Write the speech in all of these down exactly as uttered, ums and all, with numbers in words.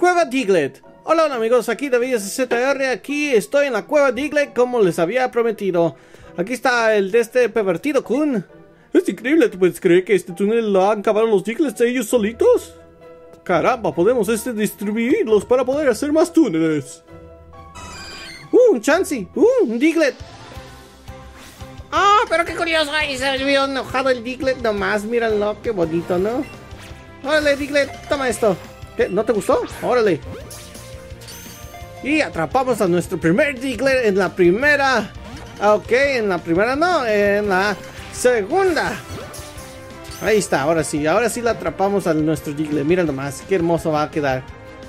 Cueva Diglett. Hola, hola amigos, aquí David S Z R, aquí estoy en la Cueva Diglett como les había prometido. Aquí está el de este pervertido Kun. Es increíble, ¿tú puedes creer que este túnel lo han cavado los Digletts ellos solitos? Caramba, podemos este distribuirlos para poder hacer más túneles. Uh, un Chansey, uh, un Diglett. Ah, oh, pero qué curioso, ahí se vio enojado el Diglett nomás, mírenlo, qué bonito, ¿no? Órale, Diglett, toma esto. ¿Qué? ¿No te gustó? Órale. Y atrapamos a nuestro primer Diglett en la primera. Ok, en la primera no, en la segunda. Ahí está, ahora sí, ahora sí la atrapamos a nuestro Diglett. Mira nomás, qué hermoso va a quedar.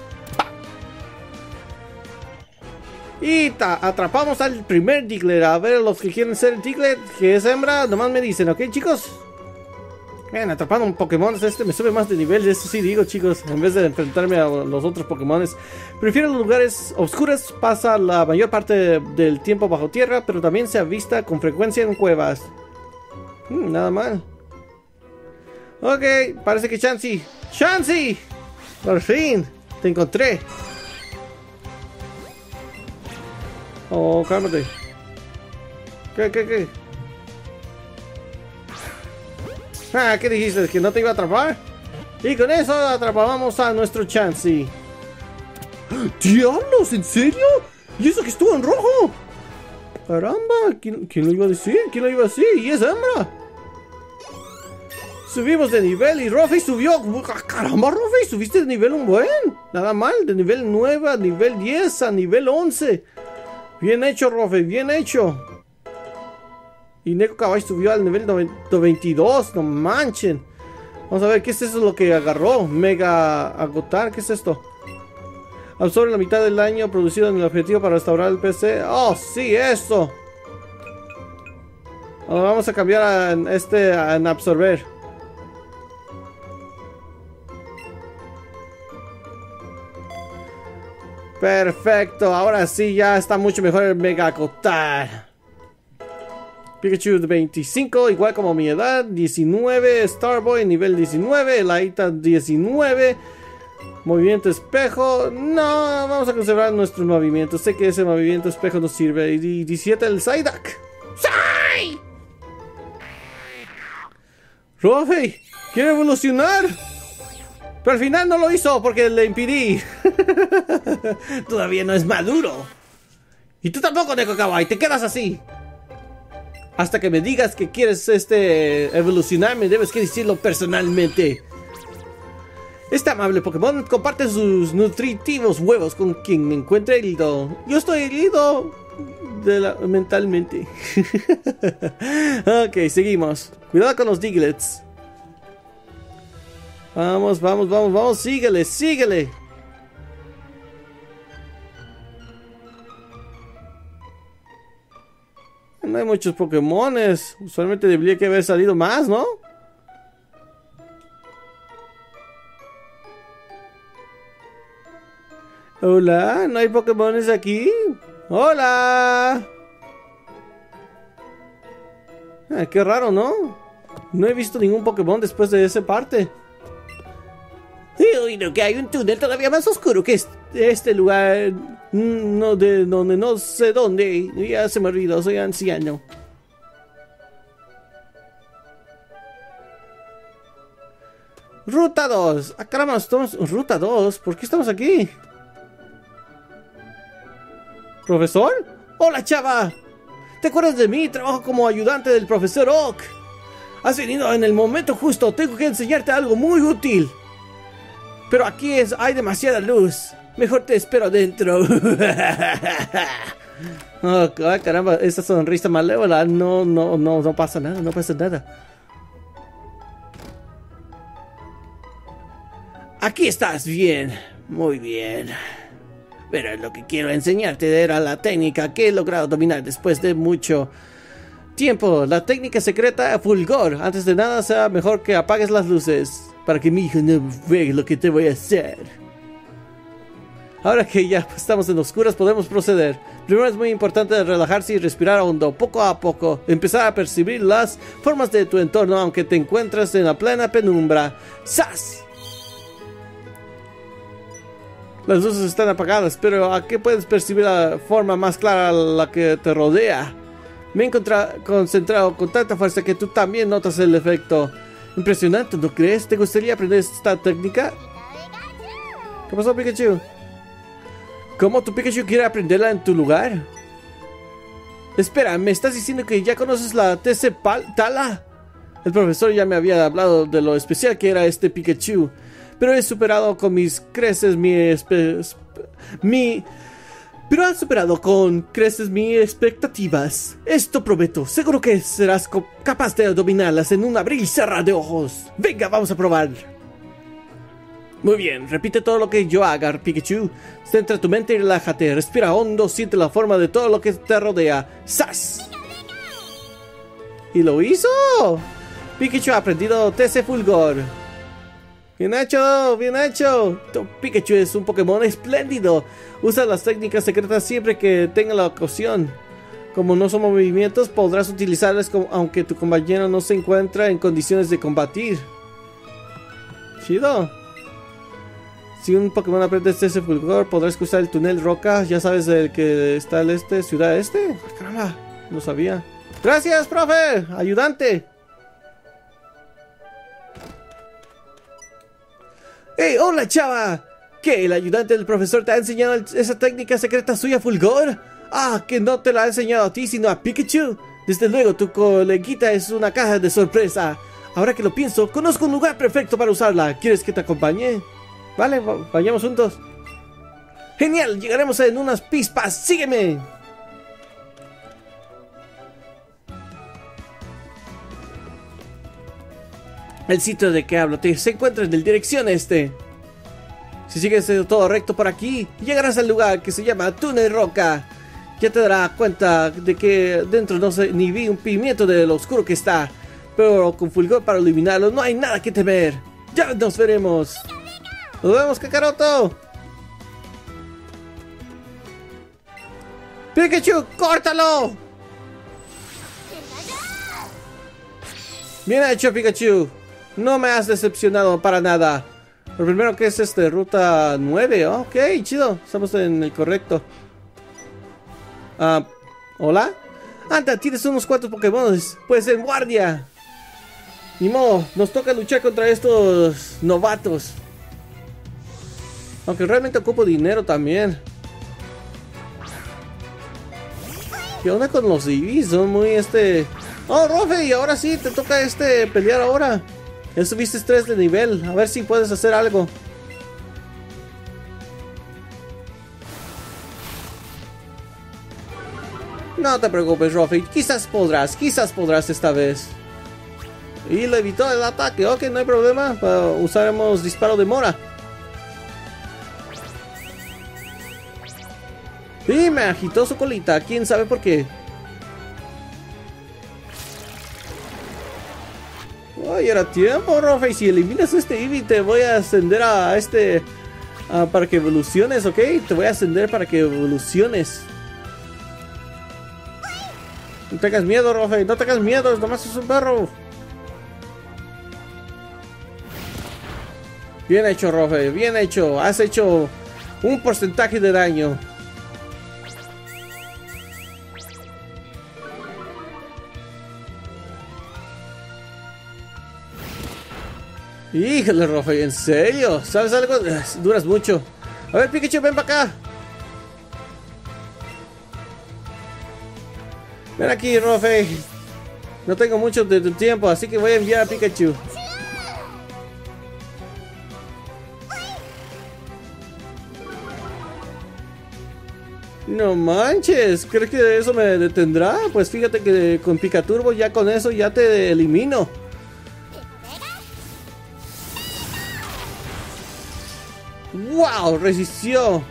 Y atrapamos al primer Diglett. A ver, los que quieren ser Diglett, que es hembra, nomás me dicen, ¿ok, chicos? Bien, atrapando un Pokémon, este me sube más de nivel, eso sí digo, chicos. En vez de enfrentarme a los otros Pokémones, prefiero los lugares oscuros. Pasa la mayor parte del tiempo bajo tierra, pero también se avista con frecuencia en cuevas. Hmm, nada mal. Ok, parece que Chansey. ¡Chansey! Por fin, te encontré. Oh, cálmate. ¿Qué, qué, qué? Ah, ¿qué dijiste? ¿Que no te iba a atrapar? Y con eso atrapábamos a nuestro Chansey. ¡Diablos! ¿En serio? ¿Y eso que estuvo en rojo? Caramba, ¿quién, ¿quién lo iba a decir? ¿Quién lo iba a decir? Y es hembra. Subimos de nivel y Ruffy subió. Caramba, Ruffy, subiste de nivel un buen. Nada mal, de nivel nueve a nivel diez a nivel once. Bien hecho, Ruffy, bien hecho. Y Neko Kawaii subió al nivel veintidós, no manchen. Vamos a ver, ¿qué es eso lo que agarró? Mega agotar, ¿qué es esto? Absorbe la mitad del daño producido en el objetivo para restaurar el P C. Oh, sí, eso. Ahora vamos a cambiar a este a, en absorber. Perfecto, ahora sí ya está mucho mejor el Mega agotar. Pikachu de veinticinco, igual como mi edad, diecinueve, Starboy nivel diecinueve, Laita diecinueve, movimiento espejo, no, vamos a conservar nuestros movimientos, sé que ese movimiento espejo nos sirve, y diecisiete el Psyduck. ¡Psy! Ruffy, quiere evolucionar, pero al final no lo hizo porque le impidí. Todavía no es maduro. Y tú tampoco, Neko Kawaii, te quedas así. Hasta que me digas que quieres este evolucionar, me debes que decirlo personalmente. Este amable Pokémon comparte sus nutritivos huevos con quien me encuentre herido. Yo estoy herido de la, mentalmente. Ok, seguimos. Cuidado con los Digletts. Vamos, vamos, vamos, vamos. Síguele, síguele. No hay muchos Pokémones. Usualmente debería que haber salido más, ¿no? Hola, ¿no hay Pokémones aquí? Hola. Ah, qué raro, ¿no? No he visto ningún Pokémon después de esa parte. Uy, no, que hay un túnel todavía más oscuro que este lugar. No, de donde no sé dónde. Ya se me olvidó, soy anciano. Ruta dos. Ah, caramba, estamos. Ruta dos. ¿Por qué estamos aquí? ¿Profesor? Hola, chava. ¿Te acuerdas de mí? Trabajo como ayudante del profesor Oak. Has venido en el momento justo. Tengo que enseñarte algo muy útil. Pero aquí es, hay demasiada luz. Mejor te espero adentro. Oh, caramba, esa sonrisa malévola. No, no, no, no pasa nada, no pasa nada. Aquí estás bien, muy bien. Pero lo que quiero enseñarte era la técnica que he logrado dominar después de mucho tiempo. La técnica secreta Fulgor. Antes de nada, sea mejor que apagues las luces para que mi hijo no vea lo que te voy a hacer. Ahora que ya estamos en oscuras, podemos proceder. Primero es muy importante relajarse y respirar hondo. Poco a poco, empezar a percibir las formas de tu entorno, aunque te encuentres en la plena penumbra. ¡Sas! Las luces están apagadas, pero ¿a qué puedes percibir la forma más clara la que te rodea? Me he concentrado con tanta fuerza que tú también notas el efecto. Impresionante, ¿no crees? ¿Te gustaría aprender esta técnica? ¿Qué pasó, Pikachu? ¿Cómo tu Pikachu quiere aprenderla en tu lugar? Espera, ¿me estás diciendo que ya conoces la T C Tala? El profesor ya me había hablado de lo especial que era este Pikachu, pero he superado con mis creces mi... mi... Pero han superado con creces mis expectativas. Esto prometo, seguro que serás capaz de dominarlas en un abrir y cerrar de ojos. Venga, vamos a probar. Muy bien, repite todo lo que yo haga, Pikachu. Centra tu mente y relájate. Respira hondo, siente la forma de todo lo que te rodea. ¡Sas! ¡Y lo hizo! Pikachu ha aprendido T C Fulgor. ¡Bien hecho! ¡Bien hecho! Tu Pikachu es un Pokémon espléndido. Usa las técnicas secretas siempre que tenga la ocasión. Como no son movimientos, podrás utilizarlas como, aunque tu compañero no se encuentra en condiciones de combatir. Chido. Si un Pokémon aprende T C Fulgor, podrás cruzar el túnel roca. Ya sabes el que está al este, ciudad este. Caramba, no sabía. Gracias, profe, ayudante. ¡Hey, hola, chava! ¿Qué? ¿El ayudante del profesor te ha enseñado esa técnica secreta suya, Fulgor? Ah, que no te la ha enseñado a ti, sino a Pikachu. Desde luego, tu coleguita es una caja de sorpresa. Ahora que lo pienso, conozco un lugar perfecto para usarla. ¿Quieres que te acompañe? Vale, vayamos juntos. Genial, llegaremos en unas pispas. ¡Sígueme! El sitio de que hablo te se encuentra en la dirección este. Si sigues todo recto por aquí, llegarás al lugar que se llama Túnel Roca. Ya te darás cuenta de que dentro no se ni vi un pimiento de lo oscuro que está. Pero con Fulgor para eliminarlo no hay nada que temer. Ya nos veremos. ¡Nos vemos, Kakaroto! ¡Pikachu, córtalo! Bien hecho, Pikachu. No me has decepcionado para nada. Lo primero que es este, ruta nueve. Ok, chido. Estamos en el correcto. Ah, ¿hola? Anda, tienes unos cuantos Pokémon. Pues en guardia. Ni modo, nos toca luchar contra estos novatos. Aunque realmente ocupo dinero también. ¿Qué onda con los Eevees? Son muy este... Oh, Rofe, y ahora sí, te toca este pelear ahora. Ya subiste tres de nivel. A ver si puedes hacer algo. No te preocupes, Rofe. Quizás podrás, quizás podrás esta vez. Y le evitó el ataque. Ok, no hay problema. Uh, usaremos disparo de mora. Y me agitó su colita. ¿Quién sabe por qué? Ay, era tiempo, Rofe. Y si eliminas este Eevee, te voy a ascender a este... Uh, para que evoluciones, ¿ok? Te voy a ascender para que evoluciones. No tengas miedo, Rofe. No tengas miedo. Nomás es un perro. Bien hecho, Rofe. Bien hecho. Has hecho un porcentaje de daño. Híjole, Rofe, ¿en serio? ¿Sabes algo? Duras mucho. A ver, Pikachu, ven para acá. Ven aquí, Rofe. No tengo mucho de tu tiempo, así que voy a enviar a Pikachu. No manches, ¿crees que eso me detendrá? Pues fíjate que con Picaturbo ya con eso ya te elimino. ¡Wow! Resistió.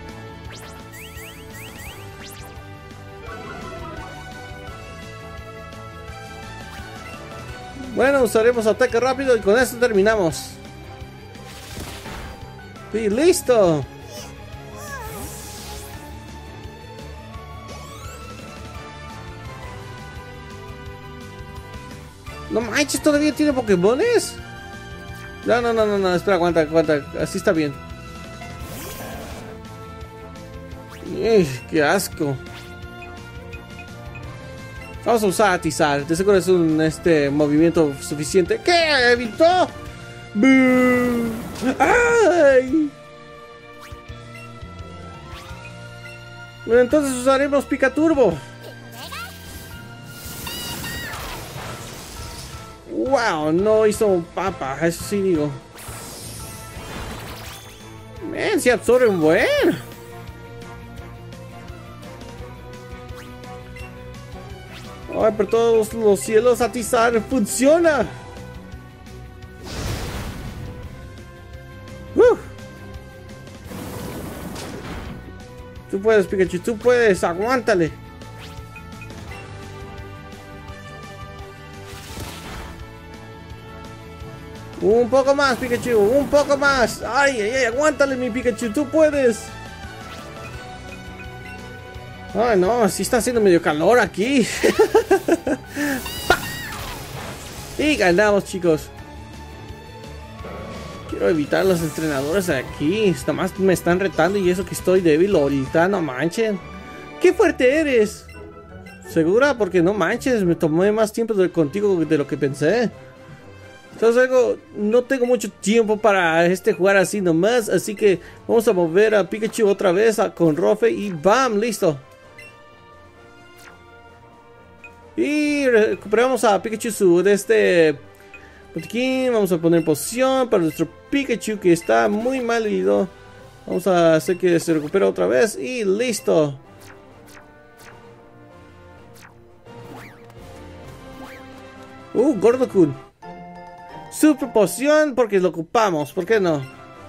Bueno, usaremos ataque rápido y con eso terminamos. Y listo. No manches, ¿todavía tiene Pokémones? No, no, no, no, no, espera, aguanta, aguanta. Así está bien. Ugh, ¡qué asco! Vamos a usar atizar. De seguro es un este movimiento suficiente. ¿Qué? ¿Evitó? ¡Boo! ¡Ay! Bueno, entonces usaremos Pica Turbo. ¡Wow! No hizo un papa. Eso sí digo. Men, se absorben bueno. Ay, por todos los cielos, atizar funciona. Uh. Tú puedes, Pikachu, tú puedes, aguántale. Un poco más, Pikachu, un poco más. Ay, ay, ay, aguántale, mi Pikachu, tú puedes. Ay, no, sí está haciendo medio calor aquí. Y ganamos, chicos. Quiero evitar los entrenadores de aquí. Nada más me están retando y eso que estoy débil ahorita, no manchen. ¡Qué fuerte eres! ¿Segura? Porque no manches, me tomé más tiempo de, contigo de lo que pensé. Entonces algo, no tengo mucho tiempo para este jugar así nomás. Así que vamos a mover a Pikachu otra vez a, con Rofe y ¡bam! Listo. Y recuperamos a Pikachu su de este botiquín. Vamos a poner poción para nuestro Pikachu que está muy mal herido. Vamos a hacer que se recupere otra vez y listo. Uh, Gordo-kun. Super poción porque lo ocupamos. ¿Por qué no?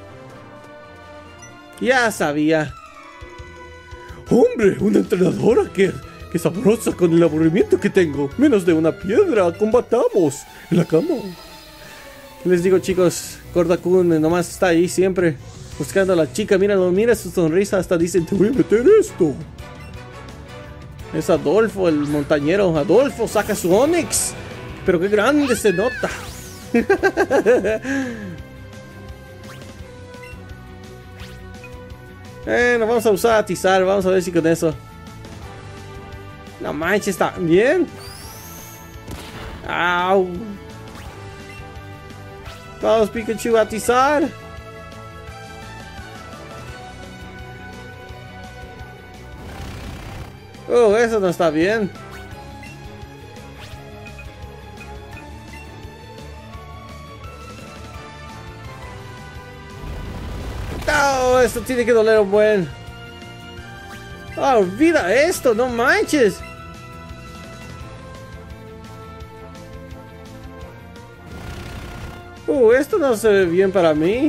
Ya sabía. Hombre, una entrenadora que... ¡Qué sabrosa con el aburrimiento que tengo! ¡Menos de una piedra! ¡Combatamos! ¡En la cama! ¿Qué les digo, chicos? Gordo-kun nomás está ahí siempre. Buscando a la chica. Míralo, mira su sonrisa. Hasta dicen, te voy a meter esto. Es Adolfo, el montañero. Adolfo, saca su Onix. Pero qué grande se nota. Eh, nos vamos a usar atizar. Vamos a ver si con eso... No manches, está bien. Au. Vamos, Pikachu, a atizar. Oh, eso no está bien. No, esto tiene que doler un buen. Oh, olvida esto, no manches. Uh, esto no se ve bien para mí.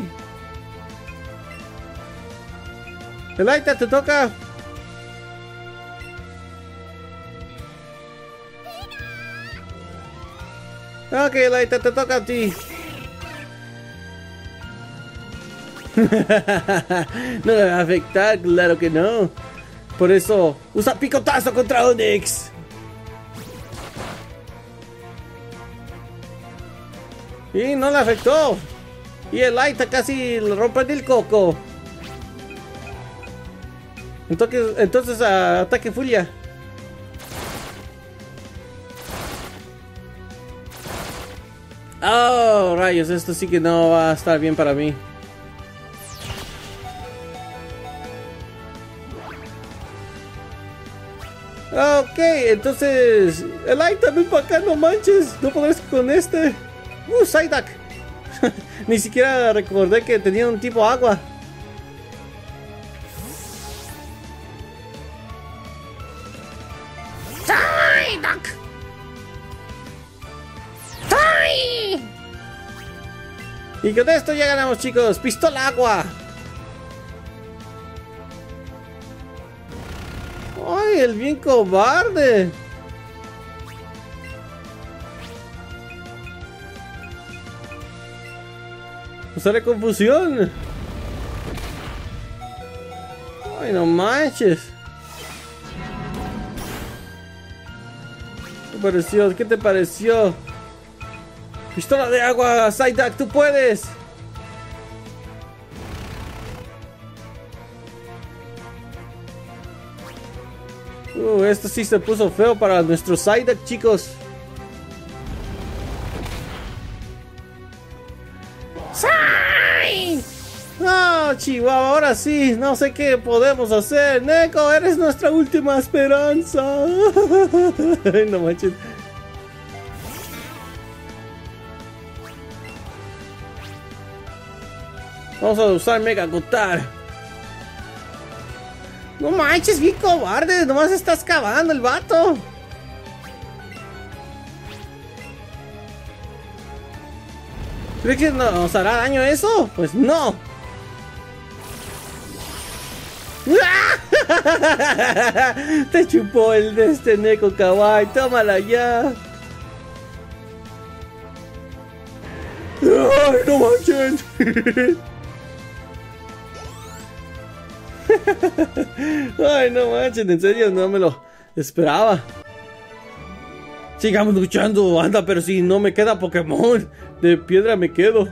Elaita, te toca. Ok, Elaita, te toca a ti. No me va a afectar, claro que no. Por eso, usa picotazo contra Onix. Y no le afectó. Y el Aita casi le rompe el coco. Entonces, entonces uh, ataque Furia. Oh, rayos, esto sí que no va a estar bien para mí. Ok, entonces... El Aita, ven para acá, no manches. No podrás con este. Uh, Psyduck. Ni siquiera recordé que tenía un tipo agua. Psyduck. Psy. Y con esto ya ganamos, chicos. Pistola agua. Ay, el bien cobarde. Usaré confusión. Ay, no manches. ¿Qué te pareció? ¿Qué te pareció? Pistola de agua, Psyduck, tú puedes. Uh, esto sí se puso feo para nuestro Psyduck, chicos. ¡Sai! No, Chihuahua, ahora sí, no sé qué podemos hacer. Neko, eres nuestra última esperanza. No manches. Vamos a usar Mega Gotar. No manches, bien cobarde, nomás estás cavando el vato. ¿Crees que nos hará daño eso? Pues no. Te chupó el de este Neko Kawaii, tómala ya. Ay, no manchen. Ay, no manchen, en serio, no me lo esperaba. Sigamos luchando, anda, pero si no me queda Pokémon, de piedra me quedo.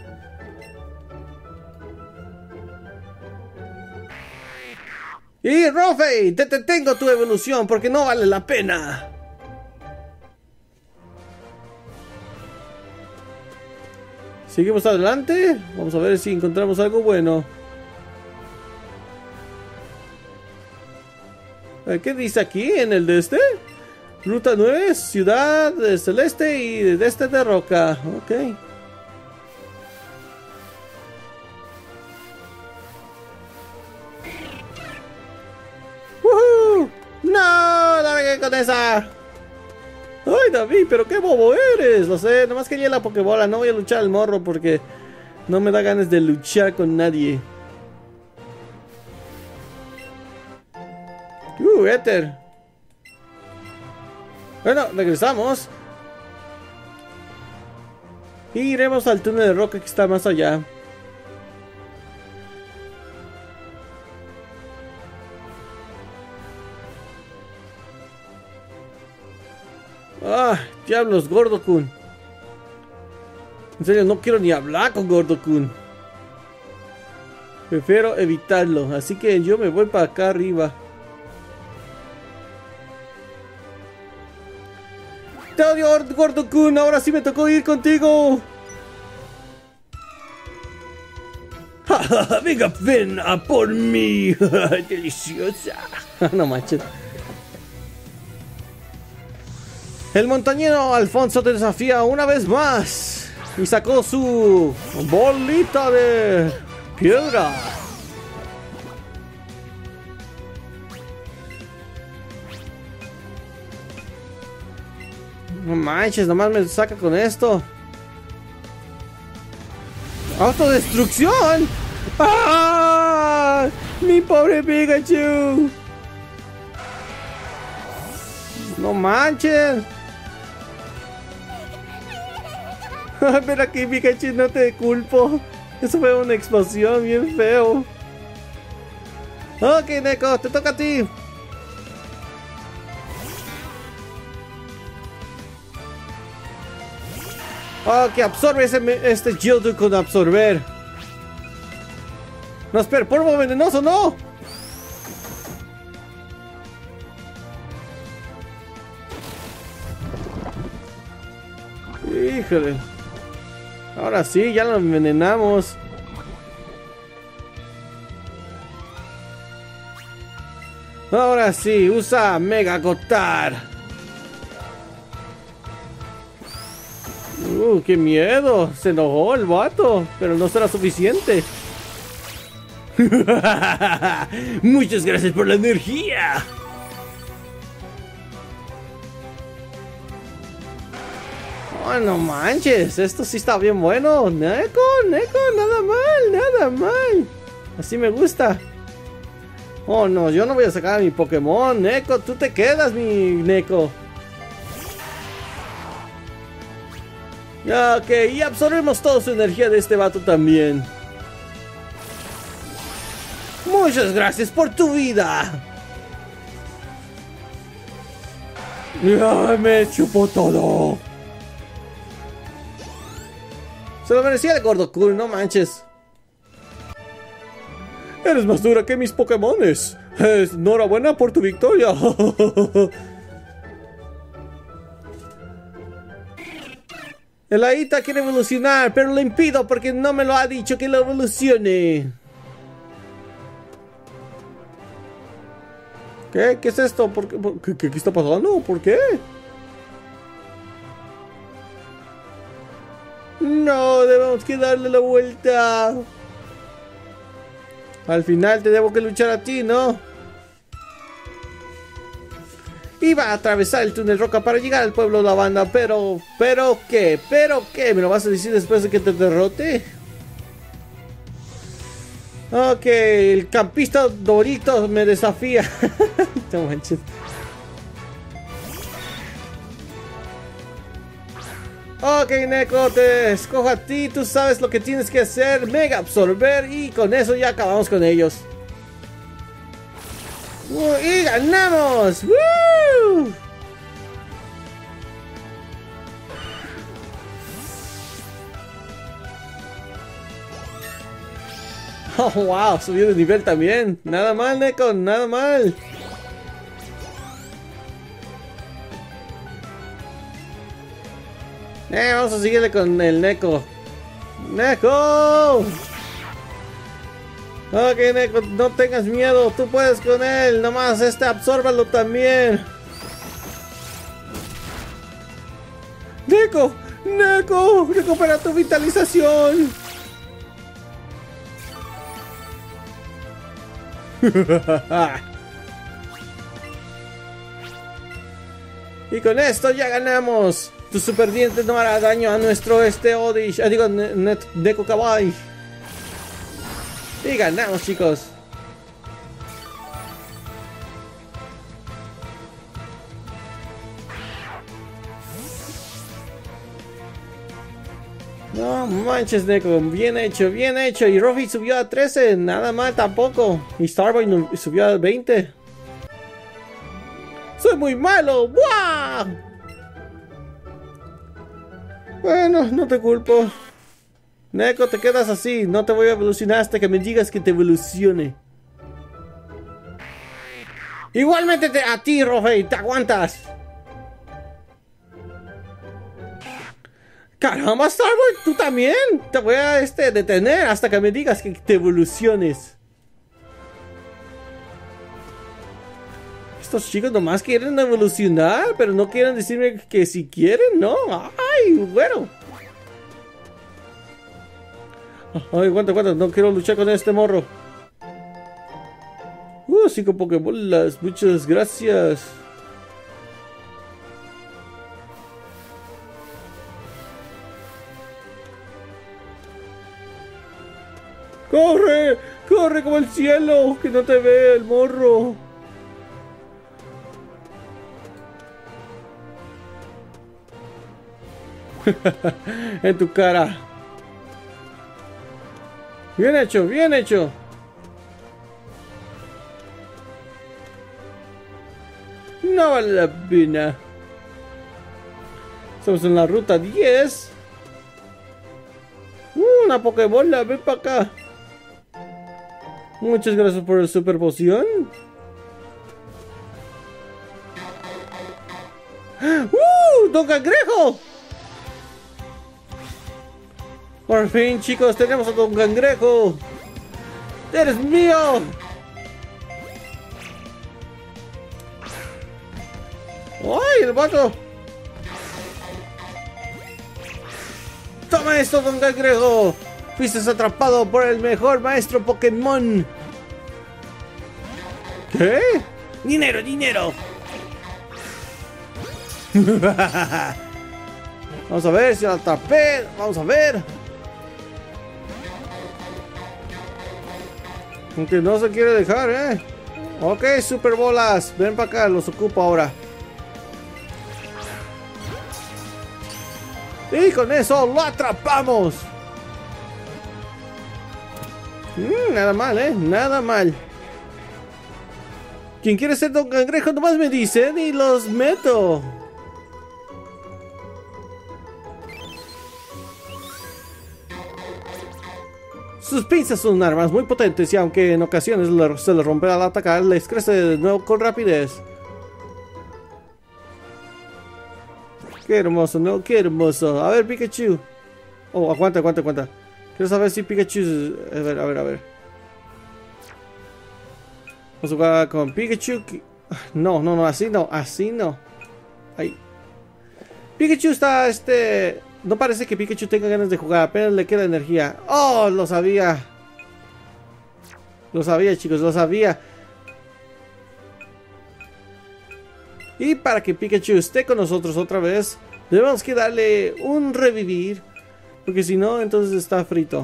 Y Rofei, te detengo tu evolución porque no vale la pena. Seguimos adelante. Vamos a ver si encontramos algo bueno. ¿Qué dice aquí en el de este? Ruta nueve, Ciudad de Celeste y de este de Roca. Ok. ¡Woohoo! ¡No! ¡Largué con esa! ¡Ay, David! ¡Pero qué bobo eres! Lo sé, nomás quería la Pokébola. No voy a luchar al morro porque no me da ganas de luchar con nadie. ¡Uh, éter! Bueno, regresamos. Y iremos al túnel de roca que está más allá. ¡Ah! ¡Diablos, Gordo-kun! En serio, no quiero ni hablar con Gordo-kun. Prefiero evitarlo. Así que yo me voy para acá arriba. ¡Te odio, Gordo-kun! ¡Ahora sí me tocó ir contigo! ¡Venga, ven a por mí! ¡Deliciosa! No manches. El montañero Alfonso te desafía una vez más. Y sacó su bolita de piedra. No manches, nomás me saca con esto. ¡Autodestrucción! ¡Ah! ¡Mi pobre Pikachu! ¡No manches! Ven aquí, Pikachu, no te culpo. Eso fue una explosión bien feo. Ok, Neko, te toca a ti. Ok, absorbe ese, este Geodude con absorber. No, espera, polvo venenoso, no. Híjole. Ahora sí, ya lo envenenamos. Ahora sí, usa Mega Gotar. Uh, qué miedo. Se enojó el vato, pero no será suficiente. Muchas gracias por la energía. Oh, no manches, esto sí está bien bueno. Neko, Neko, nada mal, nada mal. Así me gusta. Oh no, yo no voy a sacar a mi Pokémon. Neko, tú te quedas, mi Neko. Ok, y absorbemos toda su energía de este vato también. Muchas gracias por tu vida. Ya me chupó todo. Se lo merecía el Gordo-kun, no manches. Eres más dura que mis Pokémones. Enhorabuena por tu victoria. El Aita quiere evolucionar, pero lo impido porque no me lo ha dicho que lo evolucione. ¿Qué? ¿Qué es esto? ¿Por qué? ¿Por qué? ¿Qué, qué está pasando? ¿Por qué? No, debemos que darle la vuelta. Al final te debo que luchar a ti, ¿no? Iba a atravesar el túnel roca para llegar al pueblo Lavanda, pero... ¿Pero qué? ¿Pero qué? ¿Me lo vas a decir después de que te derrote? Ok, el campista Dorito me desafía. No manches. Ok, Neko, te escojo a ti. Tú sabes lo que tienes que hacer. Mega absorber y con eso ya acabamos con ellos. Uh, ¡Y ganamos! ¡Woo! Oh, wow, subió de nivel también. Nada mal, Neko, nada mal. Eh, vamos a seguirle con el Neko. ¡Neko! Ok, Neko, no tengas miedo. Tú puedes con él. Nomás este, absórbalo también. ¡Neko! ¡Neko! ¡Recupera tu vitalización! Y con esto ya ganamos. Tu super diente no hará daño a nuestro este Odish. Ah, digo, Neko Kawaii. Y ganamos, chicos. No manches, Neko. Bien hecho, bien hecho. Y Ruffy subió a trece. Nada mal tampoco. Y Starboy subió a veinte. ¡Soy muy malo! ¡Buah! Bueno, no te culpo. Neko, te quedas así. No te voy a evolucionar hasta que me digas que te evolucione. Igualmente te, a ti, Ruffy. Te aguantas. Caramba, Starboy, tú también. Te voy a este, detener hasta que me digas que te evoluciones. Estos chicos nomás quieren evolucionar, pero no quieren decirme que si quieren, ¿no? Ay, bueno. Ay, aguanta, aguanta, no quiero luchar con este morro. Uh, cinco Pokébolas, muchas gracias. ¡Corre! ¡Corre como el cielo! ¡Que no te vea el morro! En tu cara. Bien hecho, bien hecho. No vale la pena. Estamos en la ruta diez. Uh, una Pokébola, ven para acá. Muchas gracias por el super poción. ¡Uh! ¡Don Cangrejo! Por fin, chicos, tenemos a Don Cangrejo. ¡Eres mío! ¡Ay, el vato! ¡Toma esto, Don Cangrejo! Fuiste atrapado por el mejor maestro Pokémon. ¿Qué? ¡Dinero, dinero! Vamos a ver si lo atrapé. Vamos a ver. Aunque no se quiere dejar, ¿eh? Ok, super bolas. Ven para acá, los ocupo ahora. Y con eso lo atrapamos. Mm, nada mal, ¿eh? Nada mal. Quien quiere ser Don Cangrejo nomás me dicen y los meto. Sus pinzas son armas muy potentes y aunque en ocasiones se les rompe al atacar, les crece de nuevo con rapidez. Qué hermoso, ¿no? Qué hermoso. A ver, Pikachu. Oh, aguanta, aguanta, aguanta. Quiero saber si Pikachu... A ver, a ver, a ver. Vamos a jugar con Pikachu. No, no, no, así no, así no. Ahí. Pikachu está, este... No parece que Pikachu tenga ganas de jugar, apenas le queda energía. ¡Oh! Lo sabía. Lo sabía, chicos, lo sabía. Y para que Pikachu esté con nosotros otra vez, debemos que darle un revivir. Porque si no, entonces está frito.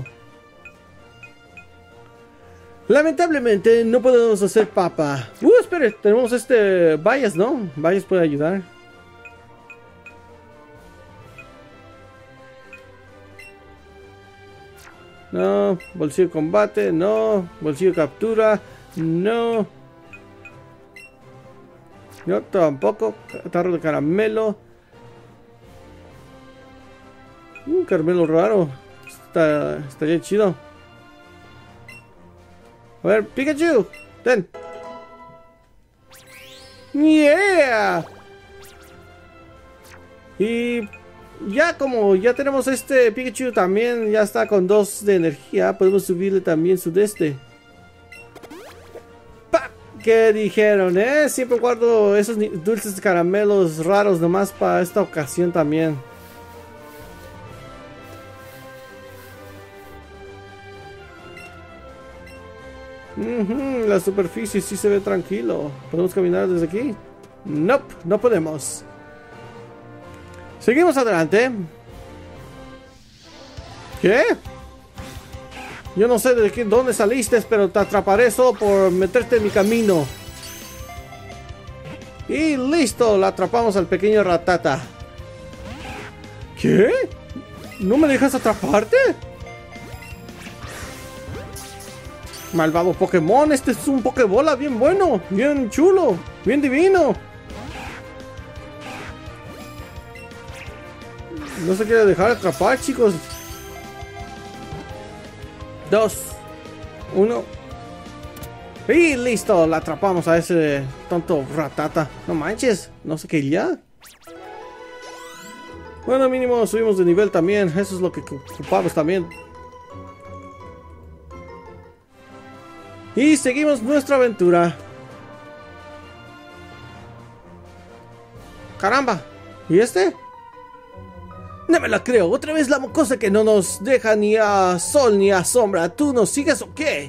Lamentablemente no podemos hacer papa. Uh, espere, tenemos este... Vallas, ¿no? Vallas puede ayudar. No, bolsillo de combate, no. Bolsillo de captura, no. No, tampoco. Tarro de caramelo. Un caramelo raro. Está, estaría chido. A ver, Pikachu, ten. Yeah. Y ya como ya tenemos este Pikachu también, ya está con dos de energía, podemos subirle también su de este. ¡Pap! ¿Qué dijeron, eh? Siempre guardo esos dulces caramelos raros nomás para esta ocasión también. Uh-huh, la superficie sí se ve tranquilo. ¿Podemos caminar desde aquí? Nope, no podemos. Seguimos adelante. ¿Qué? Yo no sé de qué, dónde saliste, pero te atraparé solo por meterte en mi camino. Y listo, la atrapamos al pequeño Rattata. ¿Qué? ¿No me dejas atraparte? Malvado Pokémon, este es un Pokébola bien bueno, bien chulo, bien divino. No se quiere dejar atrapar, chicos. Dos, uno. Y listo, la atrapamos a ese tonto Rattata. No manches, no sé qué ya. Bueno, mínimo subimos de nivel también, eso es lo que ocupamos también. Y seguimos nuestra aventura. ¡Caramba! ¿Y este? No me la creo. Otra vez la mocosa que no nos deja ni a sol ni a sombra. ¿Tú nos sigues o qué?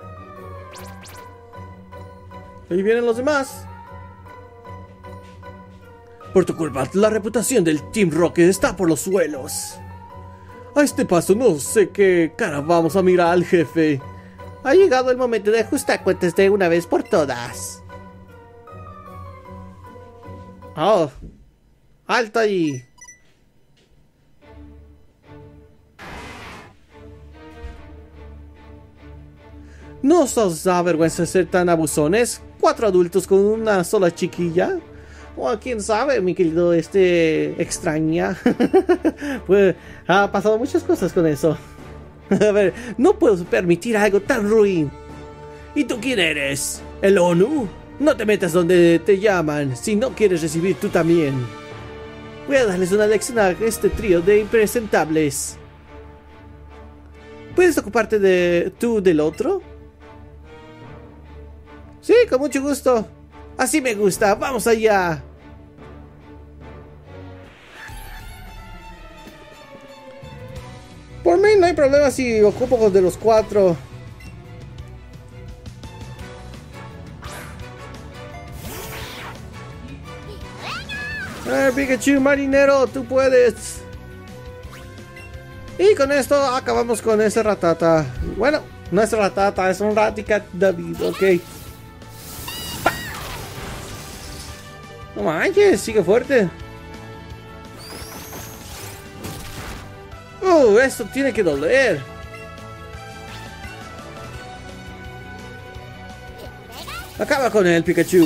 Ahí vienen los demás. Por tu culpa, la reputación del Team Rocket está por los suelos. A este paso no sé qué cara vamos a mirar al jefe. Ha llegado el momento de ajustar cuentas de una vez por todas. Oh, alto ahí. ¿No os da vergüenza ser tan abusones? ¿Cuatro adultos con una sola chiquilla? O quién sabe, mi querido este extraña. Pues ha pasado muchas cosas con eso. A ver, no puedo permitir algo tan ruin. ¿Y tú quién eres? ¿El ONU? No te metas donde te llaman si no quieres recibir tú también. Voy a darles una lección a este trío de impresentables. ¿Puedes ocuparte de tú del otro? Sí, con mucho gusto. Así me gusta, vamos allá. Por mí no hay problema si ocupo de los cuatro. A ver, Pikachu, marinero, tú puedes. Y con esto acabamos con ese Rattata. Bueno, no es Rattata, es un Raticat, David, ok. ¡Pah! No manches, sigue fuerte. Uh, esto tiene que doler. Acaba con él, Pikachu.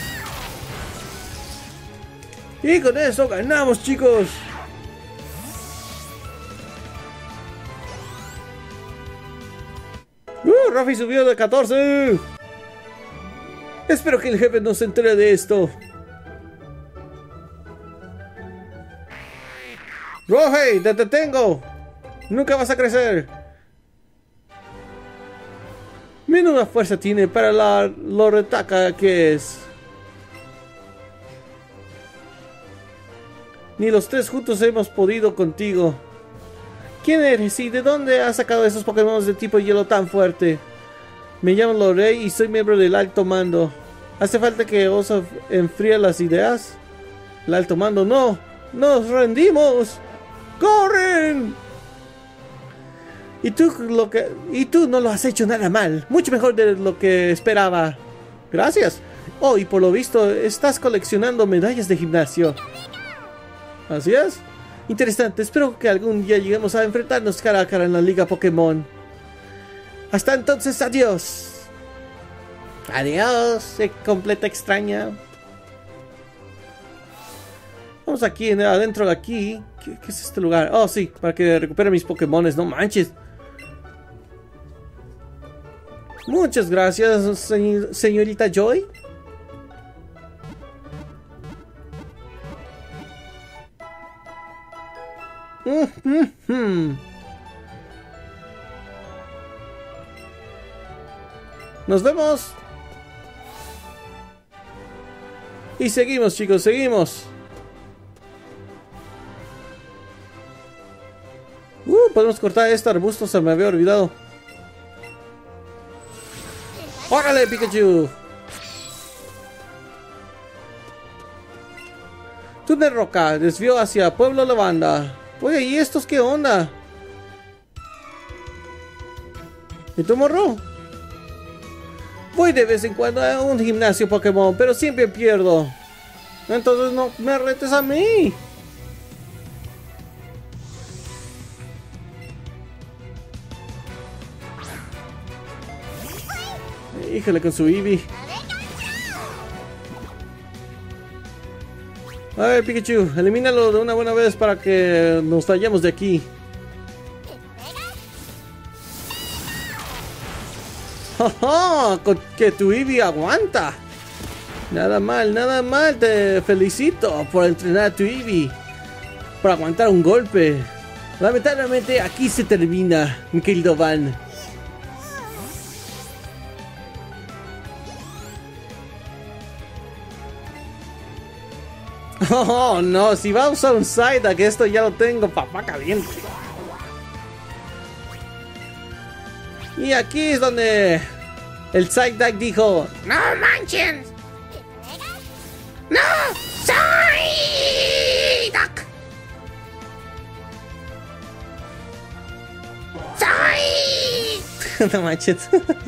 Y con eso ganamos, chicos. Rafi subió de catorce. Espero que el jefe no se entere de esto. Rohei, te detengo. Nunca vas a crecer. Menuda fuerza tiene para la Loretaka que es. Ni los tres juntos hemos podido contigo. ¿Quién eres y de dónde has sacado esos Pokémon de tipo hielo tan fuerte? Me llamo Lorei y soy miembro del Alto Mando. ¿Hace falta que os enfríe las ideas? El Alto Mando, no. ¡Nos rendimos! ¡Corren! Y tú, lo que, y tú no lo has hecho nada mal. Mucho mejor de lo que esperaba. Gracias. Oh, y por lo visto estás coleccionando medallas de gimnasio. ¿Así es? Interesante. Espero que algún día lleguemos a enfrentarnos cara a cara en la Liga Pokémon. Hasta entonces, adiós. Adiós, eh, completa extraña. Vamos aquí, adentro de aquí. ¿Qué, ¿Qué es este lugar? Oh, sí, para que recupere mis Pokémones. No manches. Muchas gracias, señor, señorita Joy. Mm-hmm. Nos vemos. Y seguimos, chicos, seguimos. Uh, podemos cortar este arbusto, se me había olvidado. ¡Órale, Pikachu! Túnel Roca, desvió hacia Pueblo Lavanda. Oye, ¿y estos qué onda? ¿Y tu morro? Voy de vez en cuando a un gimnasio Pokémon, pero siempre pierdo. Entonces no me retes a mí. Híjole con su Eevee. A ver, Pikachu, elimínalo de una buena vez para que nos vayamos de aquí. ¡Oh! Que tu Eevee aguanta. Nada mal, nada mal. Te felicito por entrenar a tu Eevee. Por aguantar un golpe. Lamentablemente aquí se termina, mi querido Van. Oh no, si va a usar un Psyduck, esto ya lo tengo, papá caliente. Y aquí es donde el Psyduck dijo: ¡No manchen! ¡No! ¡Psyduck! ¡Psyduck! No manches.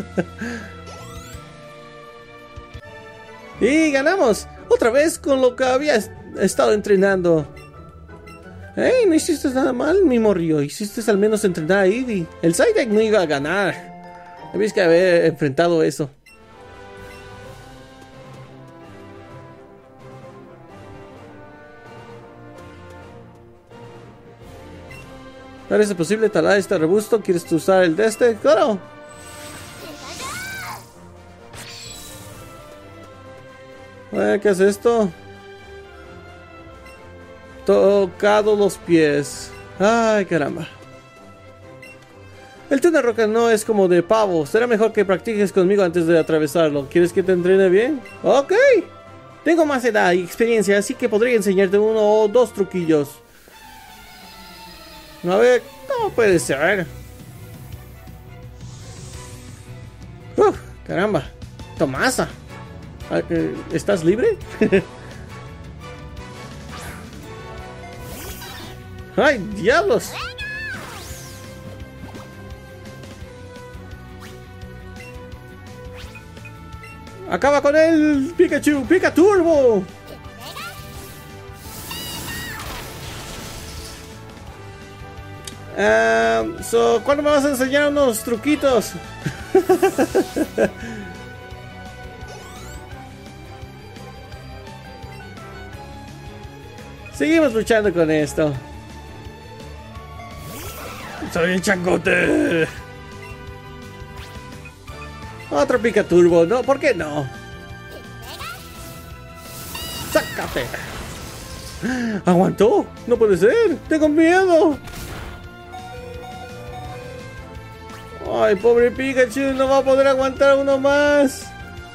Y ganamos otra vez con lo que había estado entrenando. Hey, no hiciste nada mal, mi morrillo. Hiciste al menos entrenar a Eevee. El Psyduck no iba a ganar. Habías que haber enfrentado eso. ¿Parece posible talar este arbusto? ¿Quieres usar el de este? ¡Claro! A ver, ¿qué es esto? Tocado los pies. Ay, caramba. El túnel roca no es como de pavo. Será mejor que practiques conmigo antes de atravesarlo. ¿Quieres que te entrene bien? Ok. Tengo más edad y experiencia, así que podría enseñarte uno o dos truquillos. A ver, ¿cómo puede ser? Uf, caramba. Tomasa. ¿Estás libre? ¡Ay, diablos! ¡Acaba con él, Pikachu! ¡Pika Turbo! Um, so, ¿cuándo me vas a enseñar unos truquitos? Seguimos luchando con esto. ¡Soy el changote! Otro Pica Turbo, ¿no? ¿Por qué no? ¡Sácate! ¡Aguantó! ¡No puede ser! ¡Tengo miedo! ¡Ay, pobre Pikachu! ¡No va a poder aguantar uno más!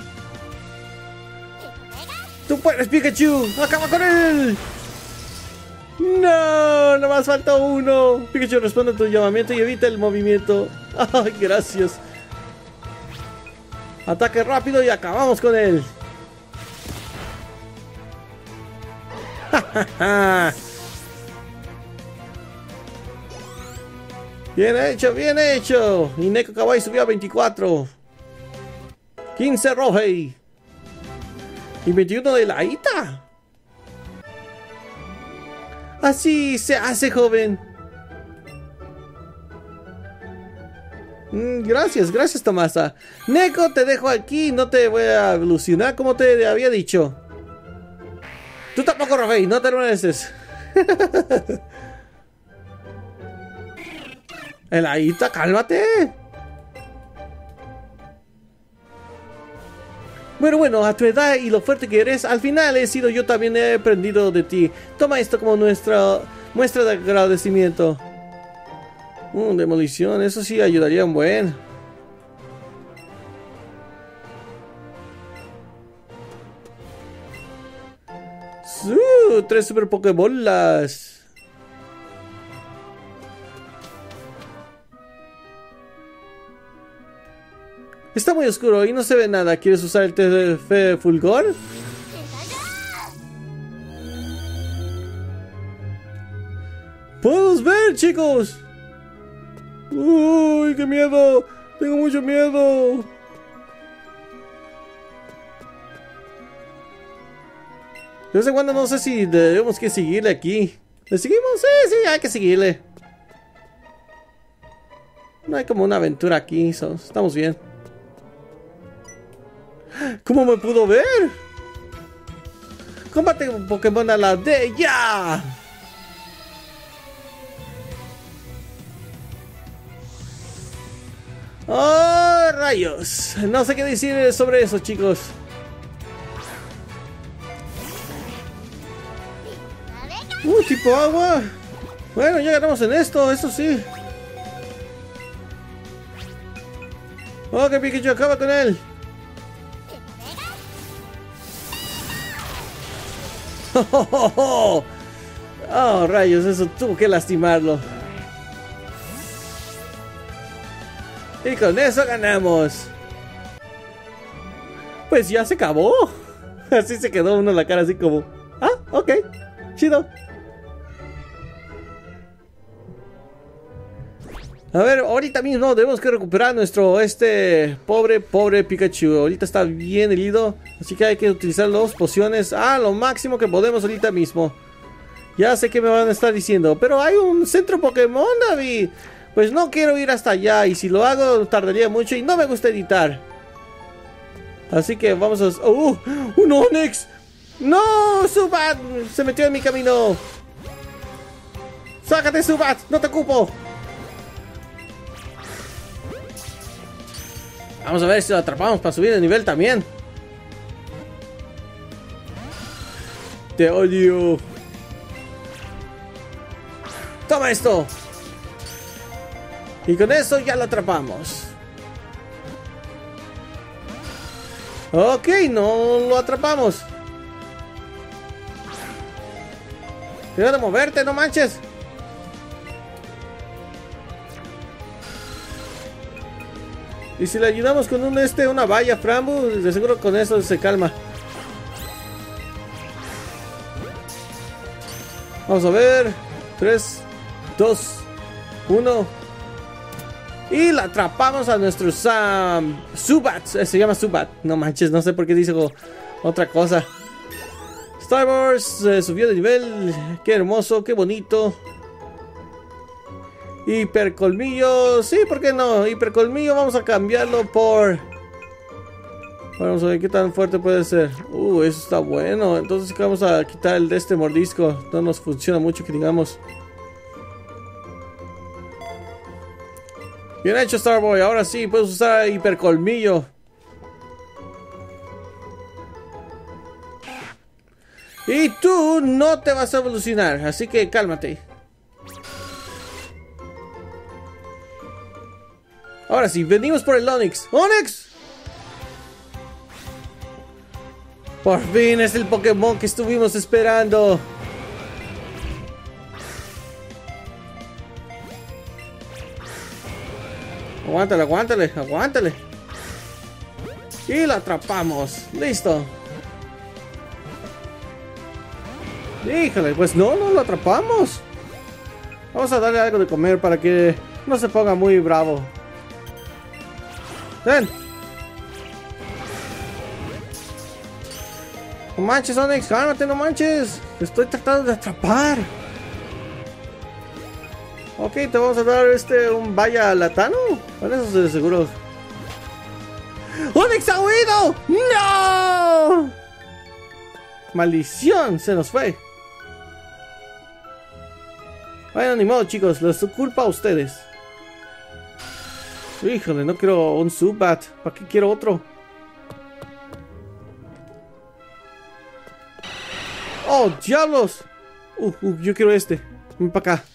¡Tú puedes, Pikachu! ¡Acaba con él! ¡No! ¡No más falta uno! Pikachu, responde a tu llamamiento y evita el movimiento. ¡Ay, gracias! Ataque rápido y acabamos con él. Bien hecho, bien hecho. Y Neko Kawaii subió a veinticuatro. quince Rohei. Y veintiuno de Laita. Así se hace, joven. Mm, gracias, gracias, Tomasa. Neko, te dejo aquí. No te voy a evolucionar como te había dicho. Tú tampoco, Rohei. No te lo mereces. El Aita, cálmate. Bueno, bueno, a tu edad y lo fuerte que eres, al final he sido yo también he aprendido de ti. Toma esto como nuestra muestra de agradecimiento. Uh, demolición, eso sí ayudaría un buen. Uh, tres super pokebolas. Está muy oscuro y no se ve nada. ¿Quieres usar el T F Fulgor? ¡Podemos ver, chicos! ¡Uy, qué miedo! ¡Tengo mucho miedo! De vez en cuando no sé si debemos que seguirle aquí. ¿Le seguimos? Sí, sí, hay que seguirle. No hay como una aventura aquí, so, estamos bien. ¿Cómo me pudo ver? Combate un Pokémon a la de ya. ¡Oh, rayos! No sé qué decir sobre eso, chicos. Uh, tipo agua. Bueno, ya ganamos en esto, eso sí. Ok, Pikachu, acaba con él. Oh, oh, oh. Oh, rayos, eso tuvo que lastimarlo. Y con eso ganamos. Pues ya se acabó. Así se quedó uno en la cara así como... Ah, ok, chido. A ver, ahorita mismo debemos que recuperar nuestro, este, pobre, pobre Pikachu. Ahorita está bien herido, así que hay que utilizar las pociones a lo máximo que podemos ahorita mismo. Ya sé que me van a estar diciendo, pero hay un centro Pokémon, David. Pues no quiero ir hasta allá, y si lo hago tardaría mucho y no me gusta editar. Así que vamos a... ¡Oh! ¡Un Onix! ¡No! ¡Zubat! Se metió en mi camino. ¡Sácate, Zubat! ¡No te ocupo! Vamos a ver si lo atrapamos para subir de nivel también. Te odio. Toma esto. Y con eso ya lo atrapamos. Ok, no lo atrapamos. Deja de moverte, no manches. Y si le ayudamos con un este, una valla Frambu, de seguro con eso se calma. Vamos a ver. tres, dos, uno. Y la atrapamos a nuestro Sam Zubat. Se llama Zubat. No manches, no sé por qué dice otra cosa. Star Wars eh, subió de nivel. Qué hermoso, qué bonito. Hipercolmillo. Sí, ¿por qué no? Hipercolmillo vamos a cambiarlo por... Vamos a ver qué tan fuerte puede ser. Uh, eso está bueno. Entonces vamos a quitar el de este mordisco. No nos funciona mucho que digamos. Bien hecho, Starboy. Ahora sí, puedes usar hipercolmillo. Y tú no te vas a evolucionar, así que cálmate. Ahora sí, venimos por el Onix. ¡Onix! Por fin es el Pokémon que estuvimos esperando. Aguántale, aguántale, aguántale. Y lo atrapamos. Listo. Híjole, pues no, no lo atrapamos. Vamos a darle algo de comer para que no se ponga muy bravo. Ven. No manches, Onix, cálmate, no manches. Te estoy tratando de atrapar. Ok, te vamos a dar este un vaya latano. Con eso de seguro. ¡Onix ha huido! ¡No! Maldición, se nos fue. Bueno, ni modo, chicos, les culpa a ustedes. Híjole, no quiero un Zubat. ¿Para qué quiero otro? ¡Oh, diablos! Uh, uh, yo quiero este. Ven para acá.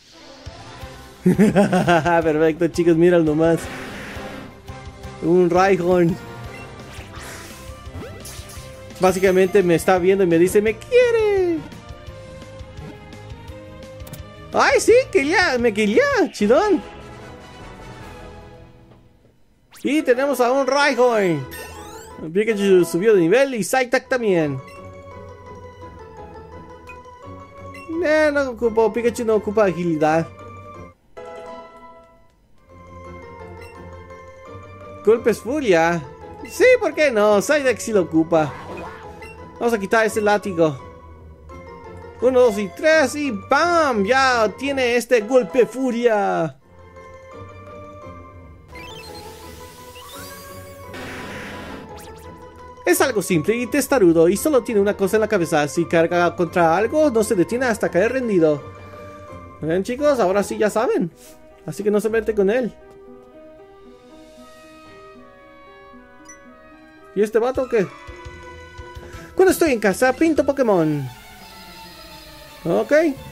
Perfecto, chicos, míralo nomás. Un Rhyhorn. Básicamente me está viendo y me dice, ¡me quiere! ¡Ay, sí! ¡Quería! ¡Me quería! ¡Chidón! Y tenemos a un Rhyhorn. Pikachu subió de nivel y Psyduck también. Eh, no ocupo, Pikachu no ocupa agilidad. Golpes furia. Sí, ¿por qué no? Psyduck sí lo ocupa. Vamos a quitar ese látigo. Uno, dos y tres y ¡bam! Ya tiene este golpe furia. Es algo simple y testarudo y solo tiene una cosa en la cabeza. Si carga contra algo, no se detiene hasta caer rendido. Bien, chicos, ahora sí ya saben. Así que no se mete con él. ¿Y este vato qué? Cuando estoy en casa, pinto Pokémon. Ok.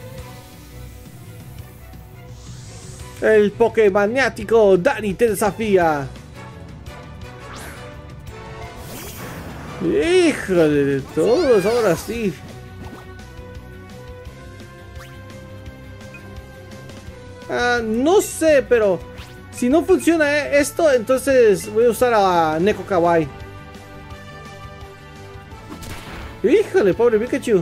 El Pokémaniático Dani te desafía. Híjole de todos, ahora sí. Ah, no sé, pero si no funciona esto, entonces voy a usar a Neko Kawaii. Híjole, pobre Pikachu.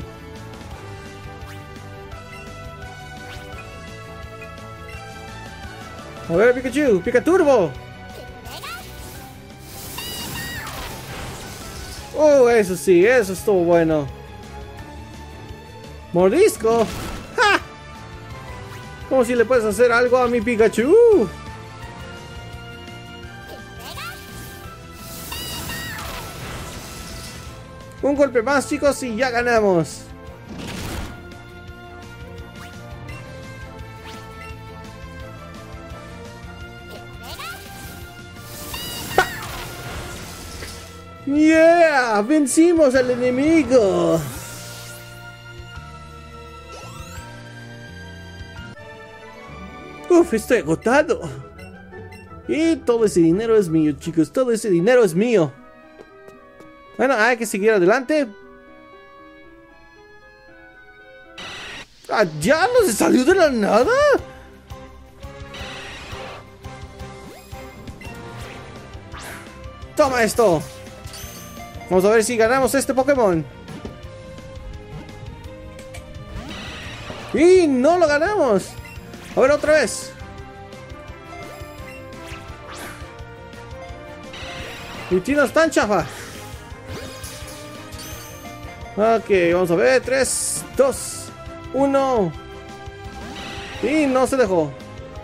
A ver, Pikachu, Pika Turbo. Oh, eso sí, eso estuvo bueno. Mordisco. ¡Ja! ¿Cómo si le puedes hacer algo a mi Pikachu? Un golpe más, chicos, y ya ganamos. ¡Yeah! ¡Vencimos al enemigo! ¡Uf! Estoy agotado. Y todo ese dinero es mío, chicos. Todo ese dinero es mío. Bueno, hay que seguir adelante. ¡Ah, ya no se salió de la nada! ¡Toma esto! Vamos a ver si ganamos este Pokémon. Y no lo ganamos. A ver otra vez. Y tiro tan chafa. Ok, vamos a ver. tres, dos, uno. Y no se dejó.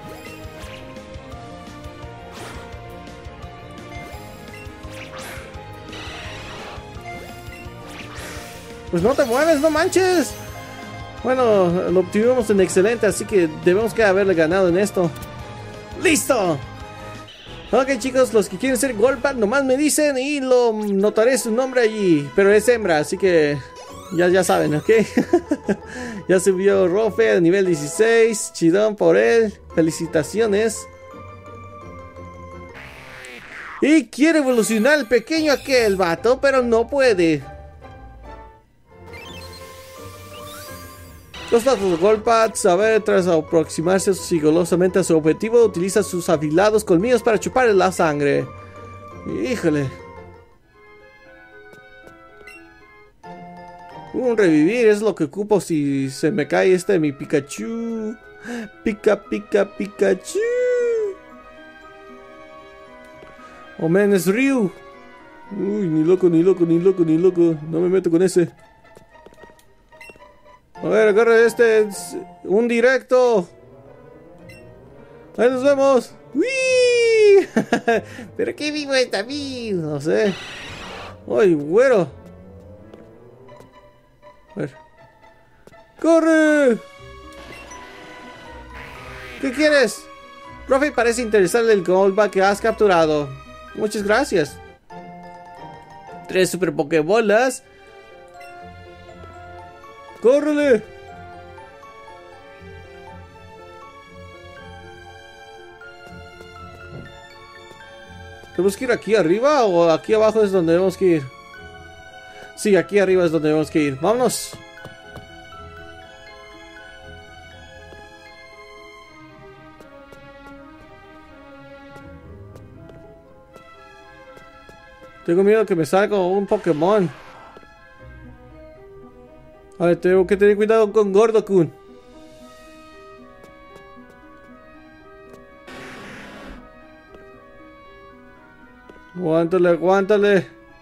Pues no te mueves, no manches. Bueno, lo obtuvimos en excelente, así que debemos que haberle ganado en esto. ¡Listo! Ok, chicos, los que quieren ser Golbat nomás me dicen y lo notaré su nombre allí. Pero es hembra, así que Ya, ya saben, ¿ok? Ya subió Rofe a nivel dieciséis. Chidón por él. Felicitaciones. Y quiere evolucionar el pequeño aquel vato, pero no puede. Los datos de Golbat, a ver, tras aproximarse sigilosamente a su objetivo, utiliza sus afilados colmillos para chuparle la sangre. Híjole. Un revivir es lo que ocupo si se me cae este de mi Pikachu. Pica, pica, Pikachu. Oh, man, es Ryu. Uy, ni loco, ni loco, ni loco, ni loco. No me meto con ese. A ver, agarra este. Un directo. Ahí nos vemos. ¡Uy! ¿Pero qué vivo está vivo? No sé. ¡Ay, güero! A ver. ¡Corre! ¿Qué quieres? Profe, parece interesarle el Golbat que has capturado. Muchas gracias. Tres super pokebolas. ¡Córrele! ¿Tenemos que ir aquí arriba o aquí abajo es donde debemos que ir? Sí, aquí arriba es donde debemos que ir. ¡Vámonos! Tengo miedo que me salga un Pokémon. A ver, tengo que tener cuidado con Gordo-kun. Aguántale, aguántale.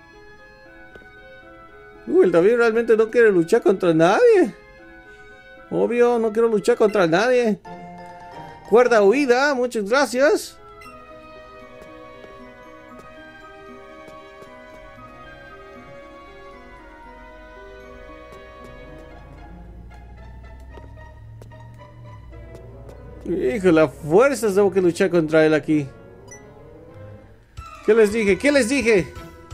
Uy, el David realmente no quiere luchar contra nadie. Obvio, no quiero luchar contra nadie. Cuerda huida, muchas gracias. Hijo, las fuerzas tengo que luchar contra él aquí. ¿Qué les dije? ¿Qué les dije?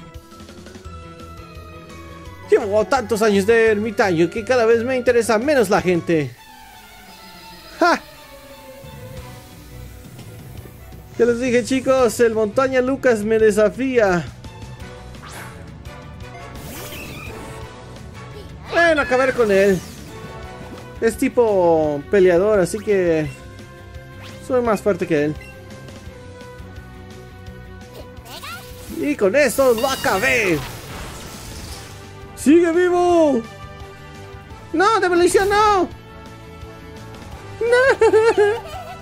Llevo tantos años de ermitaño que cada vez me interesa menos la gente. ¡Ja! ¿Qué les dije, chicos? El Montaña Lucas me desafía. Bueno, acabar con él. Es tipo peleador, así que soy más fuerte que él. Y con eso lo acabé. ¡Sigue vivo! ¡No, demolición, no! ¡No!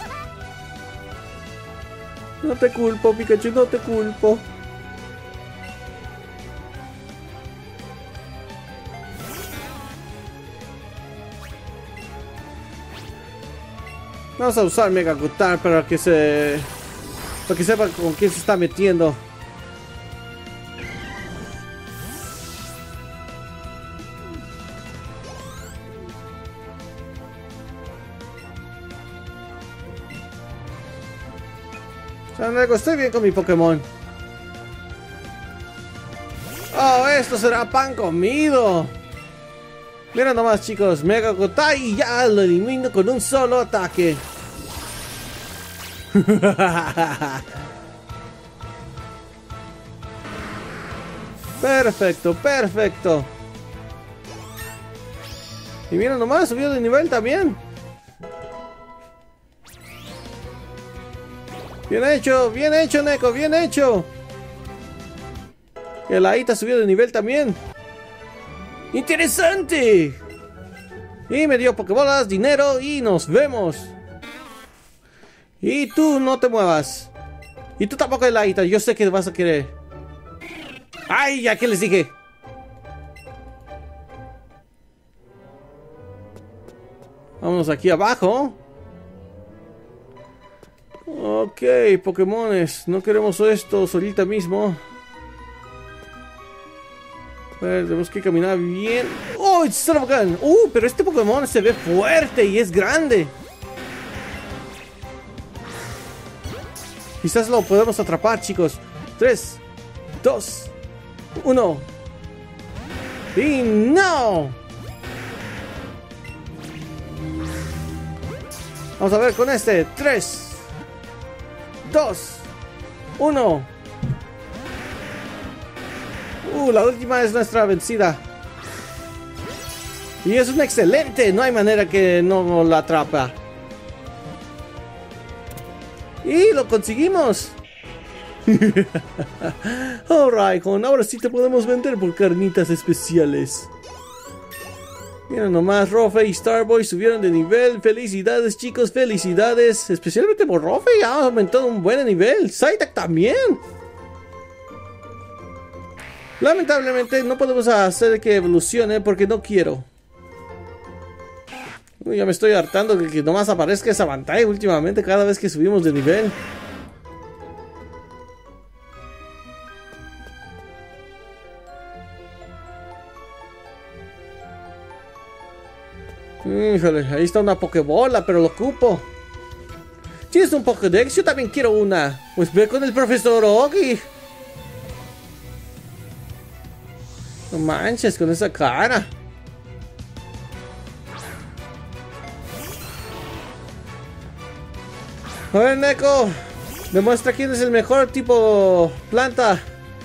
No te culpo, Pikachu, no te culpo. Vamos a usar Mega Guitar para que se... para que sepa con quién se está metiendo. Sandago, estoy bien con mi Pokémon. Oh, esto será pan comido. Mira nomás, chicos, Mega Gotai y ya lo elimino con un solo ataque. Perfecto, perfecto. Y mira nomás, subió de nivel también. Bien hecho, bien hecho, Neko, bien hecho. El Aita subió de nivel también. ¡Interesante! Y me dio Pokébolas, dinero y nos vemos. Y tú no te muevas. Y tú tampoco, el Aita, yo sé que vas a querer. ¡Ay, ya que les dije! Vámonos aquí abajo. Ok, Pokémones, no queremos esto ahorita mismo. A ver, tenemos que caminar bien. ¡Oh, it's son of a gun! ¡Uh! Pero este Pokémon se ve fuerte y es grande. Quizás lo podemos atrapar, chicos. tres, dos, uno. ¡Y no! Vamos a ver con este. tres, dos, uno. Uh, la última es nuestra vencida. Y es un excelente. No hay manera que no la atrapa. Y lo conseguimos. Alright, Jon, ahora sí te podemos vender por carnitas especiales. Miren nomás, Ruffy y Starboy subieron de nivel. Felicidades, chicos, felicidades. Especialmente por Ruffy, ha aumentado un buen nivel. Psyduck también. Lamentablemente no podemos hacer que evolucione porque no quiero. Uy, ya me estoy hartando de que nomás aparezca esa pantalla últimamente cada vez que subimos de nivel. Híjole, ahí está una Pokébola, pero lo ocupo. ¿Tienes un Pokédex? Yo también quiero una. Pues ve con el profesor Ogi. No manches con esa cara. A ver, Neko, demuestra quién es el mejor tipo planta.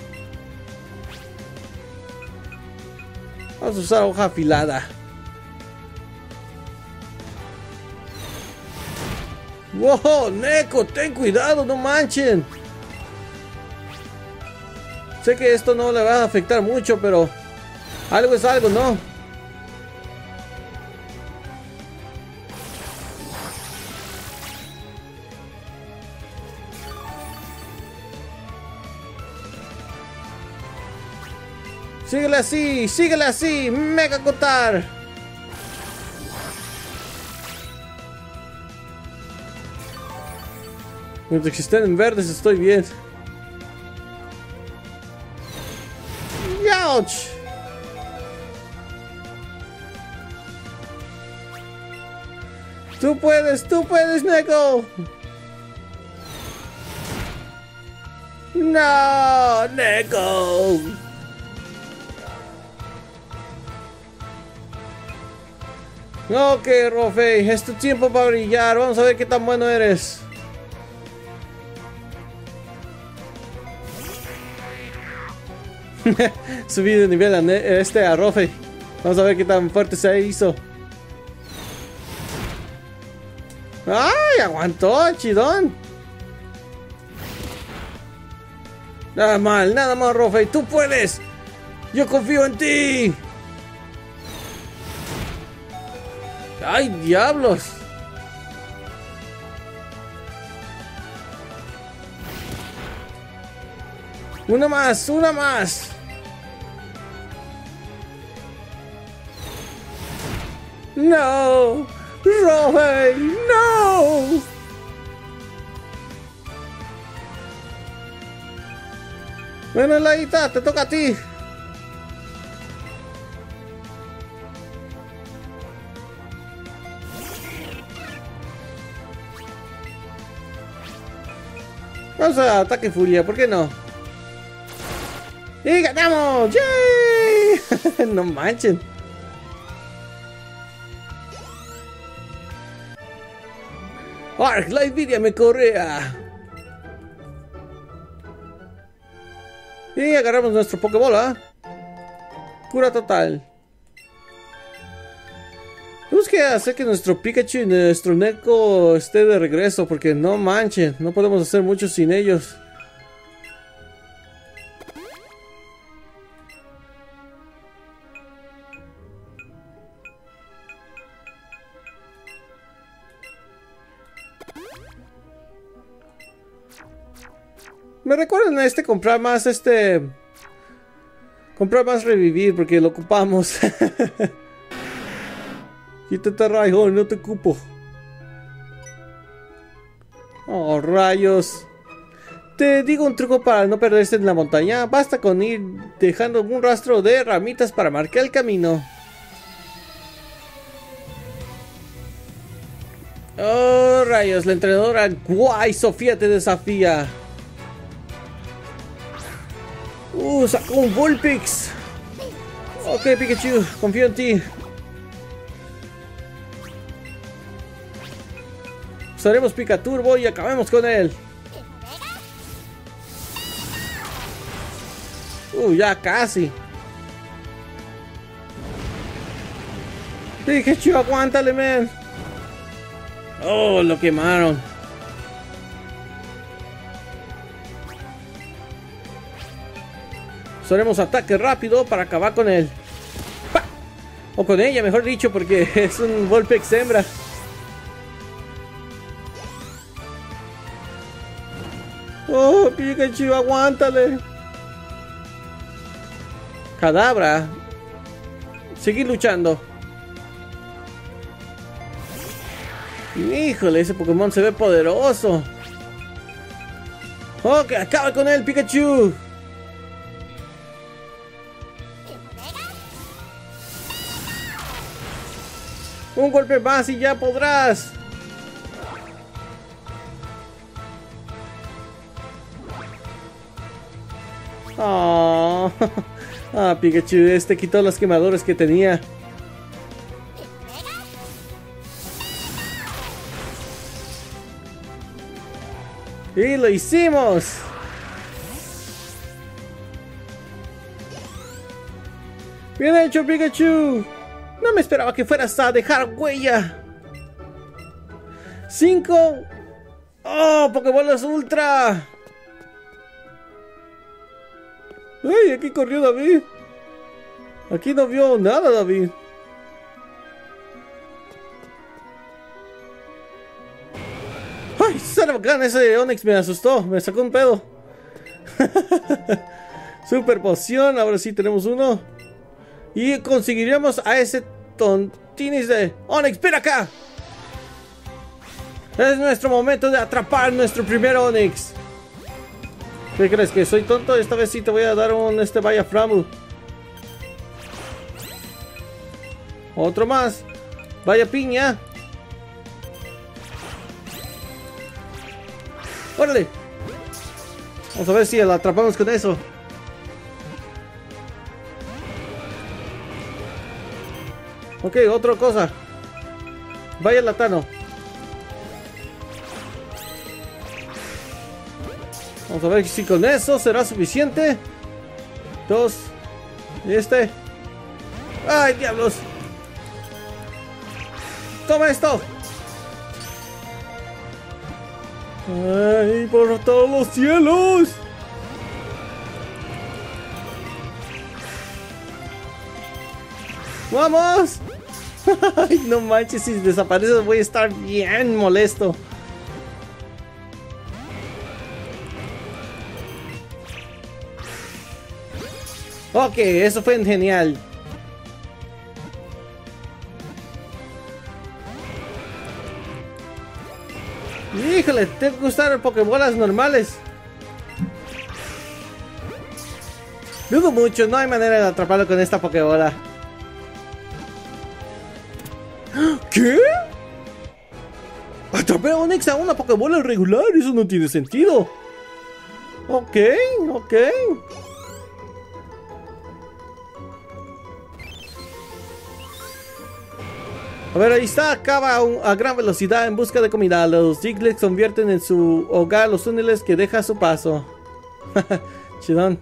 Vamos a usar hoja afilada. ¡Wow! Neko, ten cuidado, no manchen. Sé que esto no le va a afectar mucho, pero algo es algo, ¿no? Síguele así, síguele así, Mega Kotar. Mientras que estén en verdes estoy bien. ¡Ouch! Tú puedes, tú puedes, Neko. No, Neko. Ok, Ruffy, es tu tiempo para brillar. Vamos a ver qué tan bueno eres. Subí de nivel a este a Ruffy. Vamos a ver qué tan fuerte se hizo. ¡Ay! Aguantó, chidón. Nada mal, nada mal, Ruffy. Tú puedes. Yo confío en ti. ¡Ay, diablos! Una más, una más. No, Ruffy, no. Bueno, Laita, te toca a ti. Vamos a ataque furia, ¿por qué no? ¡Y ganamos! ¡Yay! No manchen. Ark, la envidia me correa. Y agarramos nuestro Pokébola. Cura total. Tenemos que hacer que nuestro Pikachu y nuestro Neko esté de regreso, porque no manchen, no podemos hacer mucho sin ellos. Me recuerdan a este comprar más este... Comprar más revivir porque lo ocupamos. Quítate, Raiho, no te ocupo. Oh, rayos. Te digo un truco para no perderse en la montaña. Basta con ir dejando un rastro de ramitas para marcar el camino. Oh, rayos. La entrenadora Guay Sofía te desafía. Uh, sacó un Vulpix. Ok, Pikachu, confío en ti. Usaremos Pica Turbo y acabemos con él. Uh, ya casi. Pikachu, aguántale, man. Oh, lo quemaron. Usaremos ataque rápido para acabar con él. ¡Pa! O con ella, mejor dicho, porque es un Vulpix hembra. Oh, Pikachu, aguántale. Kadabra. Seguir luchando. Híjole, ese Pokémon se ve poderoso. Oh, que acaba con él, Pikachu. Un golpe más y ya podrás. Oh. Ah, Pikachu, este quitó los quemadores que tenía. Y lo hicimos. Bien hecho, Pikachu. No me esperaba que fueras a dejar huella. Cinco. Oh, Pokébolas Ultra. Ay, aquí corrió David. Aquí no vio nada, David. Ay, son bacán, ese Onix me asustó. Me sacó un pedo. Super poción. Ahora sí tenemos uno. Y conseguiríamos a ese tontinis de Onix. ¡Ven acá! Es nuestro momento de atrapar nuestro primer Onix. ¿Qué crees? ¿Que soy tonto? Esta vez sí te voy a dar un este Vaya Framu. Otro más. Vaya Piña. ¡Órale! Vamos a ver si la atrapamos con eso. Ok, otra cosa. Vaya Latano. Vamos a ver si con eso será suficiente. Dos. Y este. ¡Ay, diablos! ¡Toma esto! ¡Ay, por todos los cielos! ¡Vamos! ¡Ay, no manches! Si desapareces voy a estar bien molesto. Ok, eso fue genial. Híjole, tengo que usar Pokébolas normales. Dudo mucho, no hay manera de atraparlo con esta Pokébola. ¿Qué? Atrapé a Onix a una Pokébola regular, eso no tiene sentido. Ok, ok. A ver, ahí está, acaba a gran velocidad en busca de comida. Los Diglett convierten en su hogar los túneles que deja a su paso. Chidón.